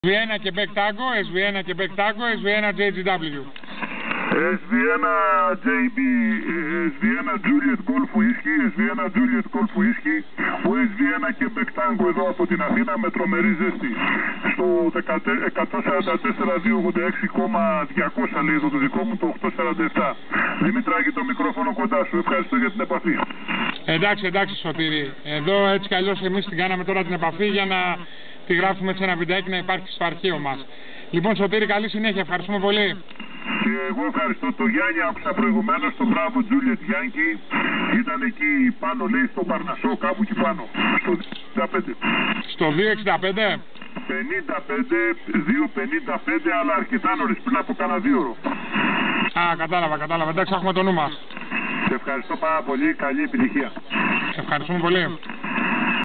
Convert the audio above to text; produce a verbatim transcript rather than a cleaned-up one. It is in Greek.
ες βι ένα και Back Tango, ες βι ένα και Back Tango, ες βι ένα τζέι τζι ντάμπλιου. ες βι ένα τζέι μπι, ες βι ένα Juliet Golf Whiskey, ες βι ένα Juliet Golf Whiskey, ο ες βι ένα και Back Tango εδώ από την Αθήνα με τρομερή ζέστη. Στο εκατόν σαράντα τέσσερα χιλιάδες διακόσια ογδόντα έξι κόμμα διακόσια λέει εδώ το δικό μου, το οκτακόσια σαράντα επτά. Δημητράκη, το μικρόφωνο κοντά σου. Ευχαριστώ για την επαφή. Εντάξει, εντάξει Σωτήρη. Εδώ έτσι κι αλλιώς εμείς την κάναμε τώρα την επαφή για να τη γράφουμε σε ένα βιντεάκι να υπάρχει στο αρχείο μας. Λοιπόν Σωτήρη, καλή συνέχεια. Ευχαριστούμε πολύ. Και εγώ ευχαριστώ τον Γιάννη, άκουσα προηγουμένως τον μπράβο Juliet Yankee. Ήταν εκεί πάνω, λέει, στο Παρνασσό, κάπου εκεί πάνω. Στο δύο εξήντα πέντε. Στο δύο εξήντα πέντε? πενήντα πέντε, δύο πενήντα πέντε, αλλά αρκετά νωρίς, πριν από κανένα δύο ώρο. Α, κατάλαβα, κατάλαβα. Εντάξει, έχουμε το νου μας. Σε ευχαριστώ πάρα πολύ. Καλή επιτυχία. Ευχαριστούμε πολύ.